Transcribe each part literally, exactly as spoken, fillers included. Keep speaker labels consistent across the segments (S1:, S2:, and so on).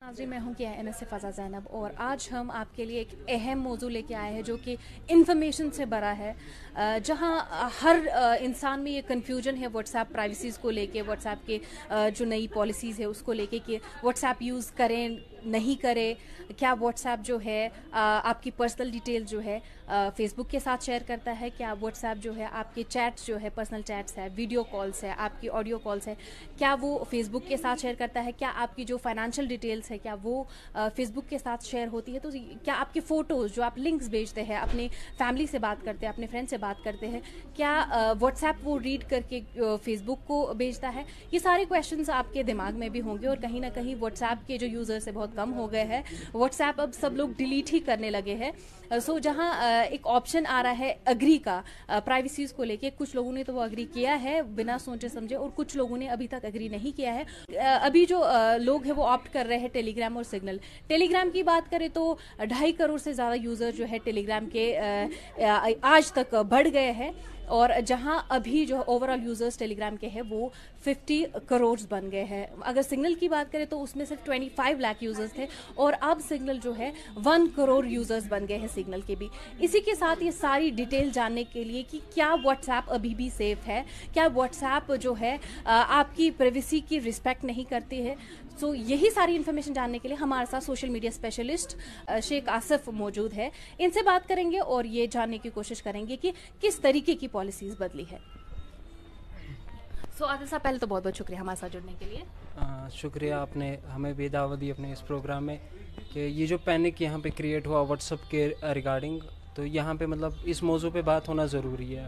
S1: नाज़रीन, मैं हूं कि एम एस से फ़ज़ा ज़ैनब और आज हम आपके लिए एक अहम मौजू लेके आए हैं जो कि इंफॉर्मेशन से भरा है, जहां हर इंसान में ये कन्फ्यूजन है व्हाट्सएप प्राइवेसीज़ को लेके, व्हाट्सएप के जो नई पॉलिसीज़ है उसको लेके कि व्हाट्सएप यूज़ करें नहीं करें, क्या व्हाट्सएप जो है आपकी पर्सनल डिटेल जो है फेसबुक के साथ शेयर करता है, क्या व्हाट्सएप जो है आपके चैट्स जो है पर्सनल चैट्स है, वीडियो कॉल्स है, आपकी ऑडियो कॉल्स है, क्या वो फेसबुक के साथ शेयर करता है, क्या आपकी जो फाइनेंशियल डिटेल्स है क्या वो फेसबुक के साथ शेयर होती है, तो क्या आपके फ़ोटोज़ जो आप लिंक्स भेजते हैं, अपने फैमिली से बात करते हैं, अपने फ्रेंड से बात करते हैं, क्या व्हाट्सएप वो रीड करके फेसबुक को भेजता है। ये सारे क्वेश्चंस आपके दिमाग में भी होंगे और कहीं ना कहीं व्हाट्सएप के जो यूज़र्स है बहुत कम हो गए हैं, व्हाट्सएप अब सब लोग डिलीट ही करने लगे हैं। सो जहां एक ऑप्शन आ रहा है अग्री का प्राइवेसीज को लेके, कुछ लोगों ने तो वो अग्री किया है बिना सोचे समझे और कुछ लोगों ने अभी तक अग्री नहीं किया है। अभी जो लोग हैं वो ऑप्ट कर रहे हैं टेलीग्राम और सिग्नल। टेलीग्राम की बात करें तो ढाई करोड़ से ज़्यादा यूज़र जो है टेलीग्राम के आज तक बढ़ गए हैं और जहां अभी जो ओवरऑल यूज़र्स टेलीग्राम के हैं वो पचास करोड़ बन गए हैं। अगर सिग्नल की बात करें तो उसमें सिर्फ पच्चीस लाख यूज़र्स थे और अब सिग्नल जो है वन करोड़ यूज़र्स बन गए हैं सिग्नल के भी। इसी के साथ ये सारी डिटेल जानने के लिए कि क्या व्हाट्सएप अभी भी सेफ है, क्या व्हाट्सएप जो है आपकी प्राइवेसी की रिस्पेक्ट नहीं करती है, सो यही सारी इन्फॉर्मेशन जानने के लिए हमारे साथ social media specialist Shaikh Asif मौजूद है। इनसे बात करेंगे और ये जानने की कोशिश करेंगे कि किस तरीके की पॉलिसीज बदली है। सो आदिल साहब, पहले तो बहुत बहुत शुक्रिया हमारे साथ जुड़ने के लिए।
S2: आ, शुक्रिया, आपने हमें भी दावत दी अपने इस प्रोग्राम में कि ये जो पैनिक यहाँ पे क्रिएट हुआ व्हाट्सएप के रिगार्डिंग, तो यहाँ पे मतलब इस मौजू पे बात होना ज़रूरी है।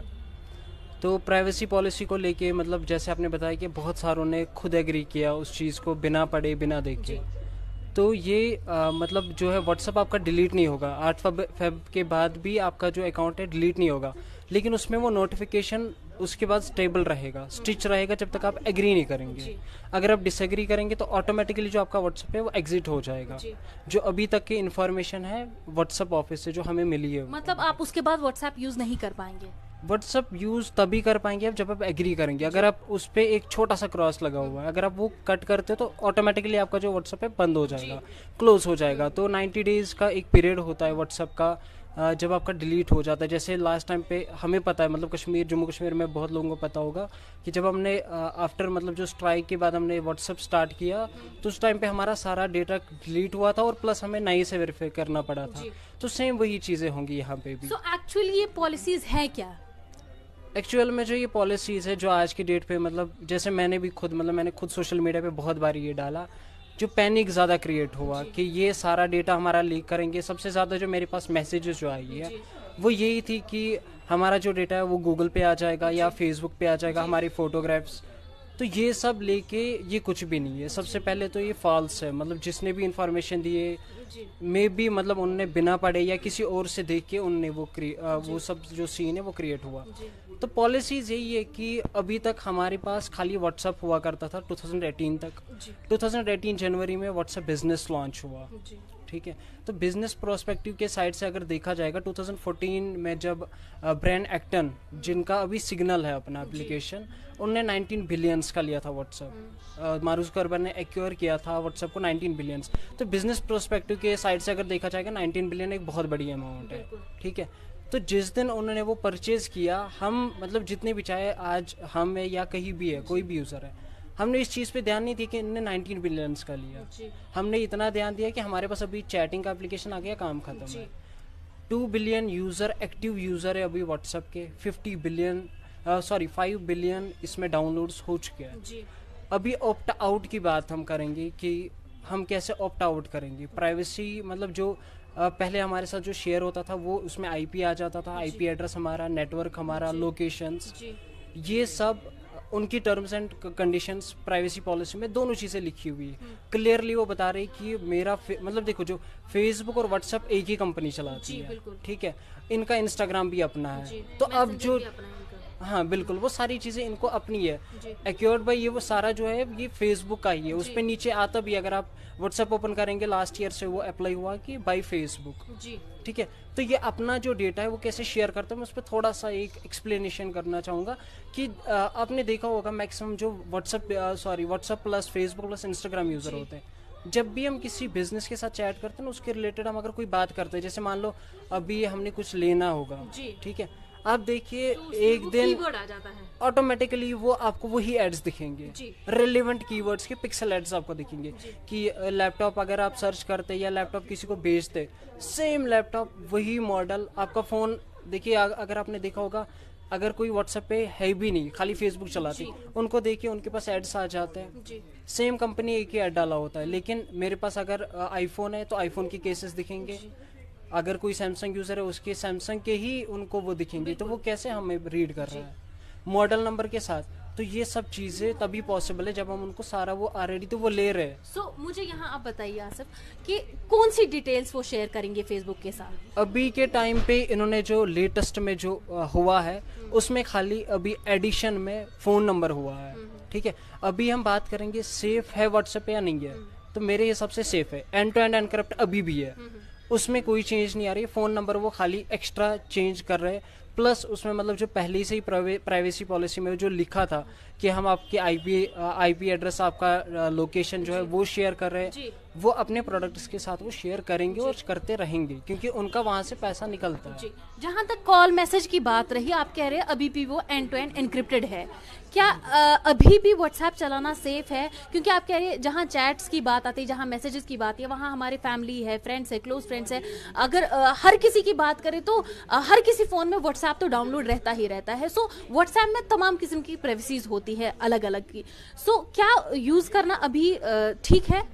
S2: तो प्राइवेसी पॉलिसी को लेके मतलब जैसे आपने बताया कि बहुत सारों ने खुद एग्री किया उस चीज़ को बिना पढ़े बिना देखे। तो ये आ, मतलब जो है व्हाट्सएप आपका डिलीट नहीं होगा, आठ फेब के बाद भी आपका जो अकाउंट है डिलीट नहीं होगा, लेकिन उसमें वो नोटिफिकेशन उसके बाद स्टेबल रहेगा, स्टिच रहेगा जब तक आप एग्री नहीं करेंगे। अगर आप डिसएग्री करेंगे तो ऑटोमेटिकली जो आपका व्हाट्सएप है वो एग्जिट हो जाएगा। जो अभी तक की इन्फॉर्मेशन है व्हाट्सएप ऑफिस से जो हमें मिली है,
S1: मतलब आप उसके बाद व्हाट्सएप यूज़ नहीं कर पाएंगे।
S2: व्हाट्सअप यूज़ तभी कर पाएंगे आप जब आप एग्री करेंगे। अगर आप उस पर एक छोटा सा क्रॉस लगा हुआ है, अगर आप वो कट करते हो तो ऑटोमेटिकली आपका जो व्हाट्सअप है बंद हो जाएगा, क्लोज हो जाएगा। तो नाइन्टी डेज़ का एक पीरियड होता है व्हाट्सअप का जब आपका डिलीट हो जाता है। जैसे लास्ट टाइम पे हमें पता है, मतलब कश्मीर जम्मू कश्मीर में बहुत लोगों को पता होगा कि जब हमने आफ्टर मतलब जो स्ट्राइक के बाद हमने व्हाट्सअप स्टार्ट किया तो उस टाइम पे हमारा सारा डेटा डिलीट हुआ था और प्लस हमें नए से वेरीफाई करना पड़ा था। तो सेम वही चीज़ें होंगी यहाँ पे भी।
S1: सो एक्चुअली ये पॉलिसीज हैं क्या?
S2: एक्चुअल में जो ये पॉलिसीज़ है जो आज की डेट पे मतलब जैसे मैंने भी खुद मतलब मैंने खुद सोशल मीडिया पे बहुत बार ये डाला, जो पैनिक ज़्यादा क्रिएट हुआ कि ये सारा डेटा हमारा लीक करेंगे। सबसे ज़्यादा जो मेरे पास मैसेजेस जो आई है वो यही थी कि हमारा जो डेटा है वो गूगल पे आ जाएगा या फेसबुक पे आ जाएगा, हमारी फ़ोटोग्राफ्स। तो ये सब लेके ये कुछ भी नहीं है। सबसे पहले तो ये फॉल्स है, मतलब जिसने भी इंफॉर्मेशन दी है मे बी मतलब उनने बिना पढ़े या किसी और से देख के उनने वो वो सब जो सीन है वो क्रिएट हुआ। तो पॉलिसीज यही है कि अभी तक हमारे पास खाली व्हाट्सएप हुआ करता था दो हज़ार अठारह तक। दो हज़ार अठारह जनवरी में व्हाट्सएप बिजनेस लॉन्च हुआ, ठीक है। तो बिजनेस प्रोस्पेक्टिव के साइड से अगर देखा जाएगा दो हज़ार चौदह में जब ब्रांड एक्टन, जिनका अभी सिग्नल है अपना एप्लीकेशन, उनने उन्नीस बिलियंस का लिया था व्हाट्सएप। मार्क जुकरबर्ग ने एक्वायर किया था व्हाट्सएप को उन्नीस बिलियंस। तो बिजनेस प्रोस्पेक्टिव के साइड से अगर देखा जाएगा उन्नीस बिलियन एक बहुत बड़ी अमाउंट है, ठीक है। तो जिस दिन उन्होंने वो परचेज किया, हम मतलब जितने भी चाहे आज हम है या कहीं भी है कोई भी यूज़र है, हमने इस चीज़ पे ध्यान नहीं दिया कि इन्होंने उन्नीस बिलियंस का लिया। हमने इतना ध्यान दिया कि हमारे पास अभी चैटिंग का एप्लीकेशन आ गया, काम खत्म है। Two billion user active user है अभी व्हाट्सएप के, fifty billion sorry five billion इसमें डाउनलोड्स हो चुके हैं। अभी ऑप्ट आउट की बात हम करेंगे कि हम कैसे ऑप्ट आउट करेंगे। प्राइवेसी मतलब जो Uh, पहले हमारे साथ जो शेयर होता था वो उसमें आईपी आ जाता था, आईपी एड्रेस हमारा, नेटवर्क हमारा, लोकेशंस, ये सब उनकी terms and conditions privacy policy में दोनों चीज़ें लिखी हुई है। क्लियरली वो बता रही कि मेरा मतलब देखो, जो फेसबुक और व्हाट्सएप एक ही कंपनी चलाती है, ठीक है। इनका इंस्टाग्राम भी अपना है, तो अब जो हाँ बिल्कुल वो सारी चीज़ें इनको अपनी है। एक्योर्ड बाई ये वो सारा जो है ये फेसबुक का ही है, उस पर नीचे आता भी, अगर आप व्हाट्सएप ओपन करेंगे लास्ट ईयर से वो अप्लाई हुआ कि बाय फेसबुक, ठीक है। तो ये अपना जो डेटा है वो कैसे शेयर करता है, मैं उस पर थोड़ा सा एक एक्सप्लेनेशन करना चाहूँगा कि आ, आपने देखा होगा मैक्सिमम जो WhatsApp sorry WhatsApp plus Facebook plus Instagram user होते हैं जब भी हम किसी बिजनेस के साथ चैट करते हैं ना, उसके रिलेटेड हम अगर कोई बात करते हैं, जैसे मान लो अभी हमने कुछ लेना होगा, ठीक है, आप देखिए
S1: तो
S2: एक दिन
S1: कीवर्ड आ जाता है,
S2: ऑटोमेटिकली वो आपको वही एड्स दिखेंगे, रिलेवेंट कीवर्ड्स के पिक्सल एड्स आपको दिखेंगे कि लैपटॉप अगर आप सर्च करते या लैपटॉप किसी को बेचते, सेम लैपटॉप वही मॉडल आपका फ़ोन। देखिए अगर आपने देखा होगा, अगर कोई व्हाट्सएप पे है भी नहीं, खाली फेसबुक चलाते, उनको देखिए उनके पास एड्स आ जाते हैं, सेम कंपनी एक ही एड डाला होता है। लेकिन मेरे पास अगर आईफोन है तो आईफोन के केसेस दिखेंगे, अगर कोई सैमसंग यूजर है उसके सैमसंग के ही उनको वो दिखेंगे। तो वो कैसे हमें रीड कर रहा है मॉडल नंबर के साथ। तो ये सब चीजें तभी पॉसिबल है जब हम उनको सारा वो ऑलरेडी तो वो ले रहे हैं।
S1: सो so, मुझे यहाँ आप बताइए आसिफ कि कौन सी डिटेल्स वो शेयर करेंगे फेसबुक के साथ।
S2: अभी के टाइम पे इन्होंने जो लेटेस्ट में जो हुआ है उसमें खाली अभी एडिशन में फोन नंबर हुआ है, ठीक है। अभी हम बात करेंगे सेफ है व्हाट्सएप या नहीं है, तो मेरे हिसाब से सेफ है। एंड टू एंड एनक्रिप्ट अभी भी है, उसमें कोई चेंज नहीं आ रही है। फोन नंबर वो खाली एक्स्ट्रा चेंज कर रहे हैं, प्लस उसमें मतलब जो पहले से ही प्राइवेसी पॉलिसी में जो लिखा था कि हम आपके आईपी आईपी एड्रेस, आपका लोकेशन जो है वो शेयर कर रहे हैं, वो अपने प्रोडक्ट्स के साथ वो शेयर करेंगे और करते रहेंगे, क्योंकि उनका वहां से पैसा निकलता है।
S1: जहां तक कॉल मैसेज की बात रही, आप कह रहे हैं अभी भी वो एंड टू एंड एनक्रिप्टेड है, क्या आ, अभी भी व्हाट्सएप चलाना सेफ है? क्योंकि आप कह रहे हैं जहां चैट्स की बात आती है, जहां मैसेजेस की बात है, वहां हमारे फैमिली है, फ्रेंड्स है, क्लोज फ्रेंड्स है। अगर आ, हर किसी की बात करें तो आ, हर किसी फोन में व्हाट्सएप तो डाउनलोड रहता ही रहता है। सो व्हाट्सएप में तमाम किस्म की प्राइवेसीज होती है अलग अलग की। सो क्या यूज करना अभी ठीक है?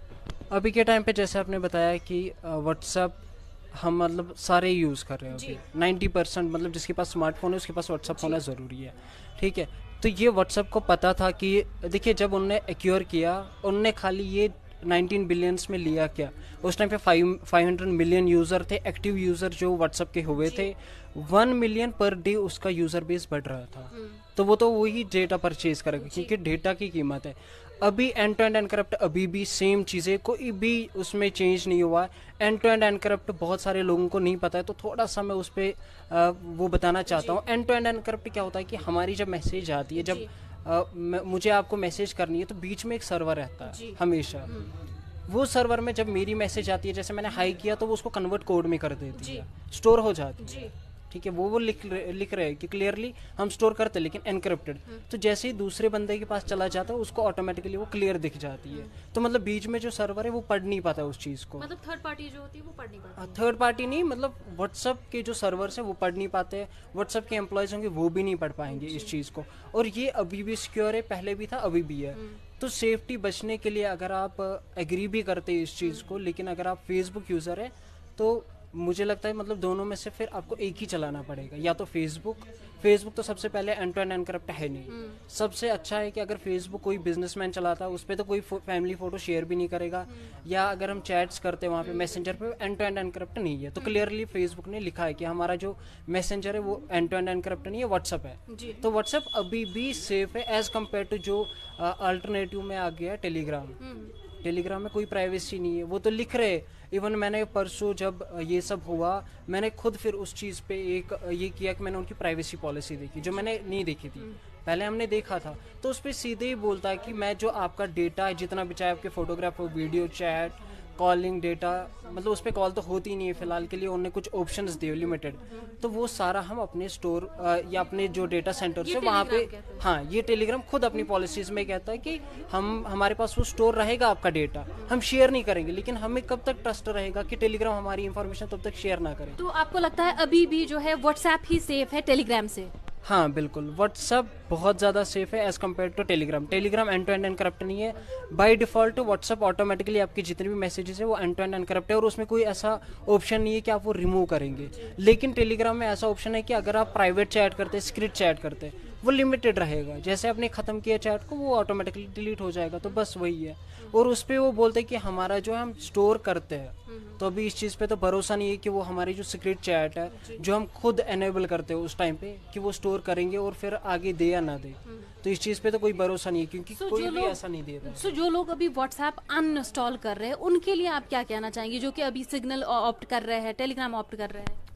S2: अभी के टाइम पे जैसे आपने बताया कि व्हाट्सएप हम मतलब सारे यूज़ कर रहे हैं अभी नाइन्टी परसेंट, मतलब जिसके पास स्मार्टफोन है उसके पास व्हाट्सएप होना ज़रूरी है, ठीक है। तो ये व्हाट्सएप को पता था कि देखिए जब उनने एक्योर किया, उनने खाली ये नाइनटीन बिलियंस में लिया क्या, उस टाइम पे five five hundred million user थे, एक्टिव यूज़र जो व्हाट्सएप के हुए थे, वन मिलियन पर डे उसका यूज़र बेस बढ़ रहा था। तो वो तो वही डेटा परचेज करेगा क्योंकि डेटा की कीमत है। अभी एंड टू एंड एनक्रप्ट अभी भी सेम चीज़ें, कोई भी उसमें चेंज नहीं हुआ है। एंड टू एंड एनक्रप्ट बहुत सारे लोगों को नहीं पता है, तो थोड़ा सा मैं उस पर वो बताना चाहता हूँ। एंड टू एंड एनक्रप्ट क्या होता है कि हमारी जब मैसेज आती है, जब आ, मुझे आपको मैसेज करनी है, तो बीच में एक सर्वर रहता है हमेशा। वो सर्वर में जब मेरी मैसेज आती है, जैसे मैंने हाई किया, तो वो उसको कन्वर्ट कोड में कर देती है, स्टोर हो जाती है, ठीक है। वो वो लिख लिख रहे हैं कि क्लियरली हम स्टोर करते हैं लेकिन एनक्रिप्टेड। तो जैसे ही दूसरे बंदे के पास चला जाता है, उसको ऑटोमेटिकली वो क्लियर दिख जाती है। तो मतलब बीच में जो सर्वर है वो पढ़ नहीं पाता उस चीज़ को,
S1: मतलब थर्ड पार्टी जो होती है वो पढ़ नहीं पाती।
S2: थर्ड पार्टी नहीं, मतलब व्हाट्सएप के जो सर्वर्स हैं वो पढ़ नहीं पाते, व्हाट्सएप के एम्प्लॉयज़ होंगे वो भी नहीं पढ़ पाएंगे इस चीज़ को। और ये अभी भी सिक्योर है, पहले भी था, अभी भी है। तो सेफ्टी बचने के लिए अगर आप एग्री भी करते हैं इस चीज़ को, लेकिन अगर आप फेसबुक यूज़र है तो मुझे लगता है मतलब दोनों में से फिर आपको एक ही चलाना पड़ेगा, या तो फेसबुक। फेसबुक तो सबसे पहले एंड टू एंड एनक्रप्ट है नहीं। सबसे अच्छा है कि अगर फेसबुक कोई बिजनेसमैन चलाता है, उस पर तो कोई फैमिली फोटो शेयर भी नहीं करेगा, या अगर हम चैट्स करते हैं वहाँ पे मैसेंजर पे, एंड टू एंड एनक्रप्ट नहीं है। तो क्लियरली फेसबुक ने लिखा है कि हमारा जो मैसेंजर है वो एंड टू एंड एनक्रप्ट नहीं है, व्हाट्सएप है। तो व्हाट्सएप अभी भी सेफ है एज कम्पेयर टू जो अल्टरनेटिव में आ गया टेलीग्राम। टेलीग्राम में कोई प्राइवेसी नहीं है, वो तो लिख रहे। इवन मैंने परसों जब ये सब हुआ, मैंने खुद फिर उस चीज़ पे एक ये किया कि मैंने उनकी प्राइवेसी पॉलिसी देखी, जो मैंने नहीं देखी थी पहले, हमने देखा था। तो उस पर सीधे ही बोलता है कि मैं जो आपका डेटा है जितना भी, चाहे आपके फोटोग्राफ हो, वीडियो, चैट, कॉलिंग डेटा, मतलब उस पर कॉल तो होती नहीं है फिलहाल के लिए, उन्होंने कुछ ऑप्शंस दिए लिमिटेड, तो वो सारा हम अपने स्टोर या अपने जो डेटा सेंटर से वहाँ पे, हाँ ये टेलीग्राम खुद अपनी पॉलिसीज में कहता है कि हम हमारे पास वो स्टोर रहेगा आपका डेटा, हम शेयर नहीं करेंगे। लेकिन हमें कब तक ट्रस्ट रहेगा कि टेलीग्राम हमारी इन्फॉर्मेशन तब तक शेयर ना करे?
S1: तो आपको लगता है अभी भी जो है व्हाट्सएप ही सेफ है टेलीग्राम से?
S2: हाँ बिल्कुल, व्हाट्सएप बहुत ज़्यादा सेफ है as compare to Telegram. Telegram end to end encrypt नहीं है बाय डिफॉल्ट। व्हाट्सएप ऑटोमेटिकली आपके जितने भी मैसेजेस है वो एंड टू एंड एनक्रप्ट है, और उसमें कोई ऐसा ऑप्शन नहीं है कि आप वो रिमूव करेंगे। लेकिन टेलीग्राम में ऐसा ऑप्शन है कि अगर आप प्राइवेट चैट करते हैं, सीक्रेट चैट करते हैं, वो लिमिटेड रहेगा। जैसे आपने ख़त्म किया चैट को, वो ऑटोमेटिकली डिलीट हो जाएगा। तो बस वही है। और उस पर वो बोलते हैं कि हमारा जो हम स्टोर करते हैं, तो अभी इस चीज़ पे तो भरोसा नहीं है कि वो हमारी जो सीक्रेट चैट है जो हम खुद एनेबल करते हैं उस टाइम पे, कि वो स्टोर करेंगे और फिर आगे दे या ना दे। तो इस चीज़ पे तो कोई भरोसा नहीं है, क्योंकि so, कोई भी ऐसा नहीं दे रहा।
S1: सो so, जो लोग अभी व्हाट्सएप अनइंस्टॉल कर रहे हैं उनके लिए आप क्या कहना चाहेंगे, जो कि अभी सिग्नल ऑप्ट कर रहे हैं, टेलीग्राम ऑप्ट कर रहे हैं?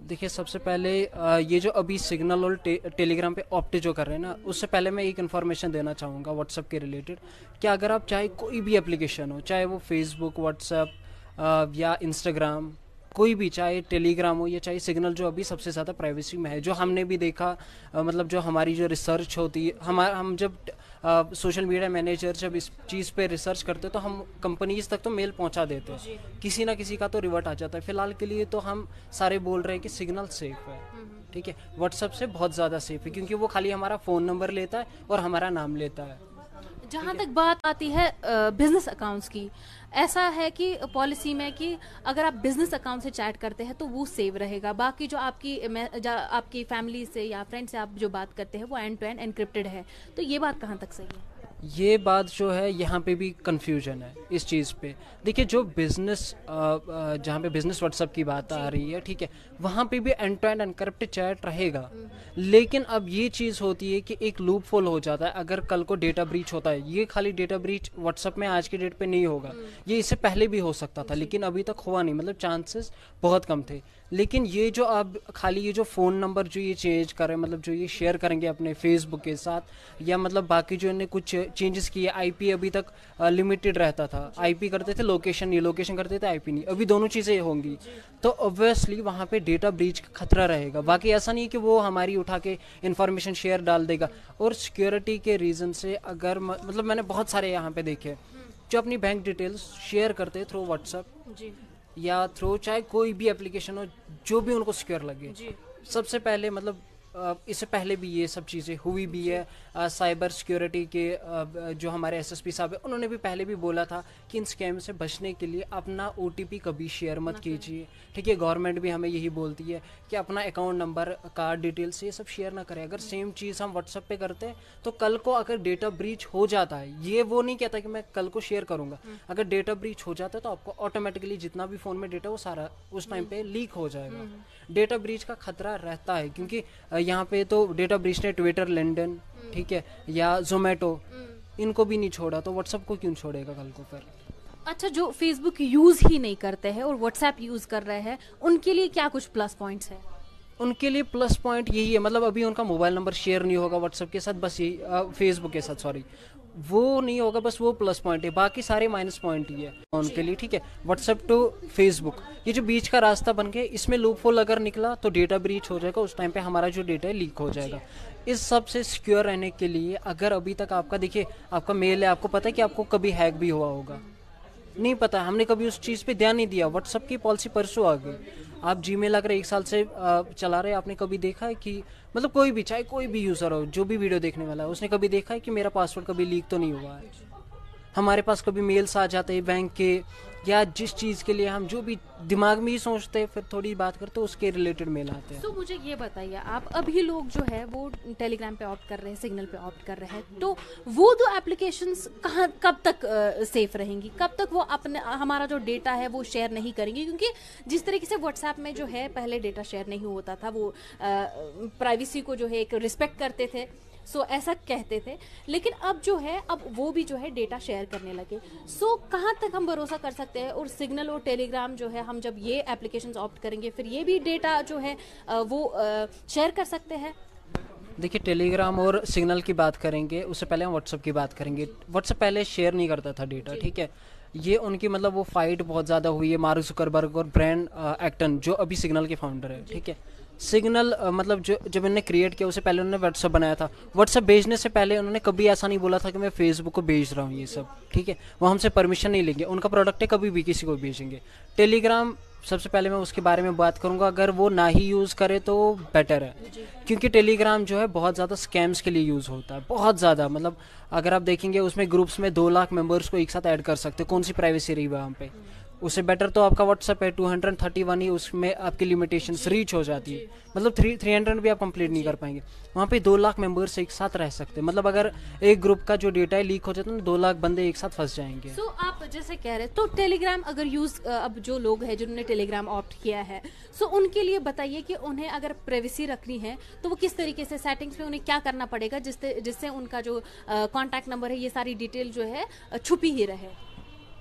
S2: देखिए सबसे पहले अ, ये जो अभी सिग्नल और टे, टेलीग्राम पे ऑप्ट जो कर रहे हैं ना, उससे पहले मैं एक इन्फॉर्मेशन देना चाहूँगा व्हाट्सएप के रिलेटेड कि अगर आप चाहे कोई भी एप्लीकेशन हो, चाहे वो फेसबुक, व्हाट्सएप या इंस्टाग्राम, कोई भी, चाहे टेलीग्राम हो या चाहे सिग्नल, जो अभी सबसे ज़्यादा प्राइवेसी में है, जो हमने भी देखा, अ, मतलब जो हमारी जो रिसर्च होती है, हमारा हम जब सोशल मीडिया मैनेजर जब इस चीज़ पे रिसर्च करते तो हम कंपनीज तक तो मेल पहुंचा देते हैं, किसी ना किसी का तो रिवर्ट आ जाता है। फिलहाल के लिए तो हम सारे बोल रहे हैं कि सिग्नल सेफ है, ठीक है। व्हाट्सएप से बहुत ज़्यादा सेफ है क्योंकि वो खाली हमारा फ़ोन नंबर लेता है और हमारा नाम लेता है।
S1: जहाँ तक बात आती है बिजनेस अकाउंट्स की, ऐसा है कि पॉलिसी में कि अगर आप बिजनेस अकाउंट से चैट करते हैं तो वो सेव रहेगा, बाकी जो आपकी जा, आपकी फैमिली से या फ्रेंड से आप जो बात करते हैं वो एंड टू एंड एनक्रिप्टेड है। तो ये बात कहाँ तक सही है?
S2: ये बात जो है यहाँ पे भी कंफ्यूजन है इस चीज़ पे। देखिए जो बिजनेस, जहाँ पे बिजनेस व्हाट्सएप की बात आ रही है, ठीक है, वहाँ पे भी end to end encrypted chat रहेगा, लेकिन अब ये चीज़ होती है कि एक लूप होल हो जाता है अगर कल को डेटा ब्रीच होता है। ये खाली डेटा ब्रीच व्हाट्सएप में आज के डेट पे नहीं होगा, ये इससे पहले भी हो सकता था लेकिन अभी तक हुआ नहीं, मतलब चांसेस बहुत कम थे। लेकिन ये जो अब खाली ये जो फ़ोन नंबर जो ये चेंज करें, मतलब जो ये शेयर करेंगे अपने फेसबुक के साथ, या मतलब बाकी जो इन्हें कुछ चेंजेस किए, आईपी अभी तक लिमिटेड रहता था, आईपी करते थे लोकेशन नहीं, लोकेशन करते थे आईपी नहीं, अभी दोनों चीज़ें होंगी तो ऑब्वियसली वहाँ पे डेटा ब्रीच का खतरा रहेगा। बाकी ऐसा नहीं कि वो हमारी उठा के इन्फॉर्मेशन शेयर डाल देगा। और सिक्योरिटी के रीज़न से अगर मतलब मैंने बहुत सारे यहाँ पे देखे जो अपनी बैंक डिटेल्स शेयर करते हैं थ्रू व्हाट्सएप या थ्रू चाहे कोई भी एप्लीकेशन हो जो भी उनको सिक्योर लगे। सबसे पहले मतलब इससे पहले भी ये सब चीज़ें हुई भी है। साइबर सिक्योरिटी के जो हमारे एसएसपी साहब है उन्होंने भी पहले भी बोला था कि इन स्कैम से बचने के लिए अपना ओटीपी कभी शेयर मत कीजिए, ठीक है। गवर्नमेंट भी हमें यही बोलती है कि अपना अकाउंट नंबर, कार्ड डिटेल्स ये सब शेयर ना करें। अगर सेम चीज़ हम व्हाट्सएप पे करते हैं तो कल को अगर डेटा ब्रीच हो जाता है, ये वो नहीं कहता कि मैं कल को शेयर करूँगा, अगर डेटा ब्रीच हो जाता है तो आपको ऑटोमेटिकली जितना भी फ़ोन में डेटा वो सारा उस टाइम पे लीक हो जाएगा। डेटा ब्रीच का खतरा रहता है क्योंकि यहाँ पे तो डेटा ब्रीच ने ट्विटर, लिंक्डइन, ठीक है, या जोमेटो, इनको भी नहीं छोड़ा तो व्हाट्सएप को क्यों छोड़ेगा कल को फिर?
S1: अच्छा, जो फेसबुक यूज ही नहीं करते हैं और व्हाट्सएप यूज कर रहे हैं उनके लिए क्या कुछ प्लस पॉइंट्स है?
S2: उनके लिए प्लस पॉइंट यही है, मतलब अभी उनका मोबाइल नंबर शेयर नहीं होगा व्हाट्सएप के साथ, बस यही, फेसबुक के साथ सॉरी, वो नहीं होगा, बस वो प्लस पॉइंट है, बाकी सारे माइनस पॉइंट ही है उनके लिए, ठीक है। व्हाट्सएप टू फेसबुक, ये जो बीच का रास्ता बन गया, इसमें लूप होल अगर निकला तो डेटा ब्रीच हो जाएगा, उस टाइम पे हमारा जो डेटा है लीक हो जाएगा। इस सब से सिक्योर रहने के लिए अगर अभी तक आपका, देखिए आपका मेल है, आपको पता है कि आपको कभी हैक भी हुआ होगा, नहीं पता, हमने कभी उस चीज़ पे ध्यान नहीं दिया, व्हाट्सएप की पॉलिसी परसों आ गई। आप जीमेल अगर एक साल से चला रहे, आपने कभी देखा है कि मतलब कोई भी, चाहे कोई भी यूज़र हो जो भी वीडियो देखने वाला है, उसने कभी देखा है कि मेरा पासवर्ड कभी लीक तो नहीं हुआ है? हमारे पास कभी मेल्स आ जाते हैं बैंक के, या जिस चीज़ के लिए हम जो भी दिमाग में ही सोचते हैं फिर थोड़ी बात करते हैं उसके रिलेटेड मेल आते हैं।
S1: तो मुझे ये बताइए, आप अभी लोग जो है वो टेलीग्राम पे ऑप्ट कर रहे हैं, सिग्नल पे ऑप्ट कर रहे हैं, तो वो दो एप्लीकेशंस कहाँ कब तक सेफ रहेंगी, कब तक वो अपने हमारा जो डेटा है वो शेयर नहीं करेंगी? क्योंकि जिस तरीके से व्हाट्सएप में जो है पहले डेटा शेयर नहीं होता था, वो प्राइवेसी को जो है एक रिस्पेक्ट करते थे, सो so, ऐसा कहते थे, लेकिन अब जो है अब वो भी जो है डेटा शेयर करने लगे। सो so, कहाँ तक हम भरोसा कर सकते हैं? और सिग्नल और टेलीग्राम जो है, हम जब ये एप्लीकेशंस ऑप्ट करेंगे फिर ये भी डेटा जो है वो शेयर कर सकते हैं?
S2: देखिए टेलीग्राम और सिग्नल की बात करेंगे, उससे पहले हम व्हाट्सएप की बात करेंगे। व्हाट्सएप पहले शेयर नहीं करता था डेटा, ठीक है। ये उनकी मतलब वो फाइट बहुत ज़्यादा हुई है, मार्क जुकरबर्ग और ब्रायन एक्टन जो अभी सिग्नल के फाउंडर है, ठीक है। सिग्नल मतलब जो जब इन्होंने क्रिएट किया उससे पहले उन्होंने व्हाट्सएप बनाया था। व्हाट्सएप भेजने से पहले उन्होंने कभी ऐसा नहीं बोला था कि मैं फेसबुक को भेज रहा हूँ ये सब, ठीक है। वो हमसे परमिशन नहीं लेंगे, उनका प्रोडक्ट है, कभी भी किसी को भेजेंगे। टेलीग्राम सबसे पहले मैं उसके बारे में बात करूंगा, अगर वो ना ही यूज़ करे तो बेटर है, क्योंकि टेलीग्राम जो है बहुत ज़्यादा स्कैम्स के लिए यूज़ होता है, बहुत ज़्यादा। मतलब अगर आप देखेंगे उसमें ग्रुप्स में दो लाख मेंबर्स को एक साथ ऐड कर सकते, कौन सी प्राइवेसी रही वहाँ पे? उससे बेटर तो आपका व्हाट्सएप है, टू हंड्रेड थर्टी वन ही उसमें आपकी लिमिटेशंस रीच हो जाती है, मतलब थ्री थ्री हंड्रेड भी आप कंप्लीट नहीं कर पाएंगे। वहाँ पे दो लाख मेंबर्स एक साथ रह सकते हैं, मतलब अगर एक ग्रुप का जो डेटा है लीक हो जाता है तो दो लाख बंदे एक साथ फंस जाएंगे।
S1: सो so, आप जैसे कह रहे तो टेलीग्राम अगर यूज, अब जो लोग हैं जिन्होंने टेलीग्राम ऑप्ट किया है, सो so उनके लिए बताइए कि उन्हें अगर प्राइवेसी रखनी है तो वो किस तरीके से सेटिंग्स में उन्हें क्या करना पड़ेगा जिससे जिससे उनका जो कॉन्टैक्ट नंबर है, ये सारी डिटेल जो है छुपी ही रहे?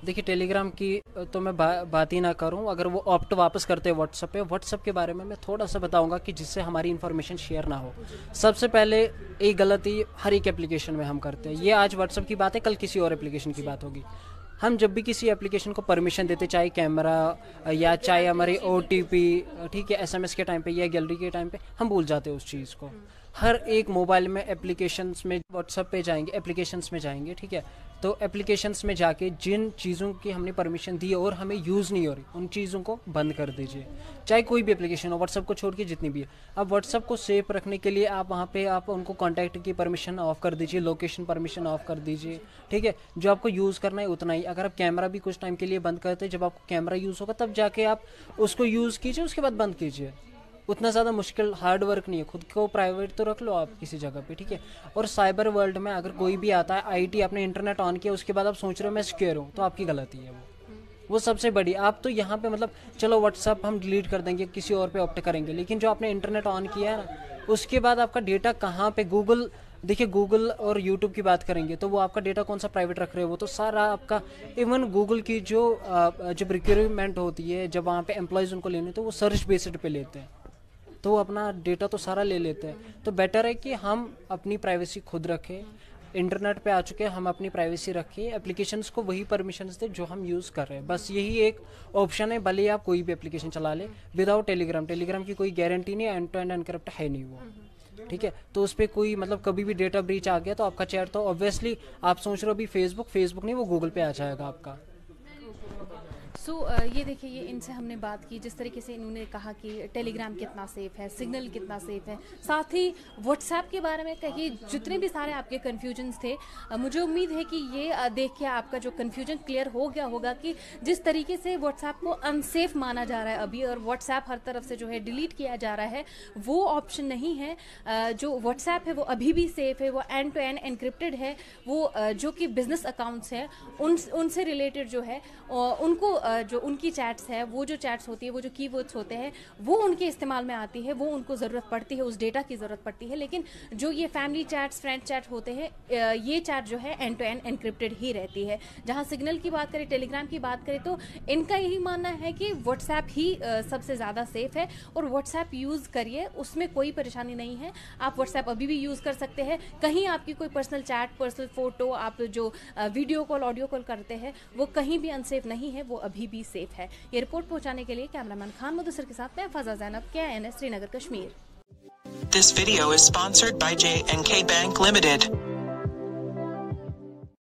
S2: देखिए टेलीग्राम की तो मैं बा, बात ही ना करूं, अगर वो ऑप्ट वापस करते हैं व्हाट्सएप पे, व्हाट्सएप के बारे में मैं थोड़ा सा बताऊंगा कि जिससे हमारी इन्फॉर्मेशन शेयर ना हो। सबसे पहले एक गलती हर एक एप्लीकेशन में हम करते हैं, ये आज व्हाट्सएप की बात है, कल किसी और एप्लीकेशन की बात होगी। हम जब भी किसी एप्लीकेशन को परमिशन देते, चाहे कैमरा या चाहे हमारी ओ टी पी, ठीक है, एस एम एस के टाइम पे या गैलरी के टाइम पे, हम भूल जाते हैं उस चीज़ को। हर एक मोबाइल में एप्लीकेशंस में, व्हाट्सएप पे जाएंगे, एप्लीकेशंस में जाएंगे, ठीक है, तो एप्लीकेशंस में जाके जिन चीज़ों की हमने परमिशन दी है और हमें यूज़ नहीं हो रही, उन चीज़ों को बंद कर दीजिए। चाहे कोई भी एप्लीकेशन हो, व्हाट्सएप को छोड़ के जितनी भी है। अब व्हाट्सएप को सेफ रखने के लिए आप वहाँ पे आप उनको कॉन्टैक्ट की परमिशन ऑफ कर दीजिए, लोकेशन परमिशन ऑफ कर दीजिए, ठीक है, जो आपको यूज़ करना है उतना ही। अगर आप कैमरा भी कुछ टाइम के लिए बंद करते हैं, जब आपको कैमरा यूज़ होगा तब जाके आप उसको यूज़ कीजिए, उसके बाद बंद कीजिए। उतना ज़्यादा मुश्किल हार्ड वर्क नहीं है, खुद को प्राइवेट तो रख लो आप किसी जगह पे, ठीक है। और साइबर वर्ल्ड में अगर कोई भी आता है, आईटी, आपने इंटरनेट ऑन किया, उसके बाद आप सोच रहे हो मैं सिक्योर हूँ, तो आपकी गलती है वो वो सबसे बड़ी। आप तो यहाँ पे मतलब चलो व्हाट्सअप हम डिलीट कर देंगे, किसी और पे ऑप्ट करेंगे, लेकिन जो आपने इंटरनेट ऑन किया है ना, उसके बाद आपका डेटा कहाँ पे, गूगल, देखिए गूगल और यूट्यूब की बात करेंगे तो वो आपका डेटा कौन सा प्राइवेट रख रहे हो, वो तो सारा आपका, इवन गूगल की जो जब रिक्वायरमेंट होती है, जब वहाँ पे एम्प्लॉयज़ उनको लेने, तो वो सर्च बेस्ड पे लेते हैं, तो वो अपना डेटा तो सारा ले लेते हैं। तो बेटर है कि हम अपनी प्राइवेसी खुद रखें। इंटरनेट पे आ चुके हैं, हम अपनी प्राइवेसी रखें, एप्लीकेशंस को वही परमिशंस दें जो हम यूज़ कर रहे हैं, बस यही एक ऑप्शन है। भले ही आप कोई भी एप्लीकेशन चला लें विदाउट टेलीग्राम, टेलीग्राम की कोई गारंटी नहीं है, एंड टू एंड एनक्रिप्ट है नहीं वो, ठीक है। तो उस पर कोई मतलब कभी भी डेटा ब्रीच आ गया तो आपका चैट तो ऑब्वियसली आप सोच रहे हो अभी फेसबुक फेसबुक नहीं, वो गूगल पे आ जाएगा आपका।
S1: सो so, ये देखिए, ये इनसे हमने बात की, जिस तरीके से इन्होंने कहा कि टेलीग्राम कितना सेफ़ है, सिग्नल कितना सेफ़ है, साथ ही व्हाट्सएप के बारे में कहिए, जितने भी सारे आपके कन्फ्यूजन्स थे, मुझे उम्मीद है कि ये देख के आपका जो कन्फ्यूजन क्लियर हो गया होगा कि जिस तरीके से व्हाट्सएप को अनसेफ माना जा रहा है अभी, और व्हाट्सएप हर तरफ से जो है डिलीट किया जा रहा है, वो ऑप्शन नहीं है। जो व्हाट्सएप है वो अभी भी सेफ़ है, वो एंड टू एंड एनक्रिप्टेड है। वो जो कि बिजनेस अकाउंट्स हैं उन उनसे रिलेटेड जो है उनको, जो उनकी चैट्स है, वो जो चैट्स होती है, वो जो कीवर्ड्स होते हैं, वो उनके इस्तेमाल में आती है, वो उनको ज़रूरत पड़ती है, उस डेटा की ज़रूरत पड़ती है। लेकिन जो ये फैमिली चैट्स, फ्रेंड चैट होते हैं, ये चैट जो है एंड टू एंड एनक्रिप्टेड ही रहती है। जहाँ सिग्नल की बात करें, टेलीग्राम की बात करें, तो इनका यही मानना है कि व्हाट्सएप ही सबसे ज़्यादा सेफ़ है, और व्हाट्सएप यूज़ करिए, उसमें कोई परेशानी नहीं है। आप व्हाट्सएप अभी भी यूज़ कर सकते हैं। कहीं आपकी कोई पर्सनल चैट, पर्सनल फ़ोटो, आप जो वीडियो कॉल, ऑडियो कॉल करते हैं, वो कहीं भी अनसेफ नहीं है, वो अभी भी सेफ है। ये रिपोर्ट पहुंचाने के लिए कैमरामैन खान मुदस्सिर के साथ मैं Faza Zainab, K I N S Srinagar, Kashmir.
S3: This video is sponsored by J and K Bank Limited.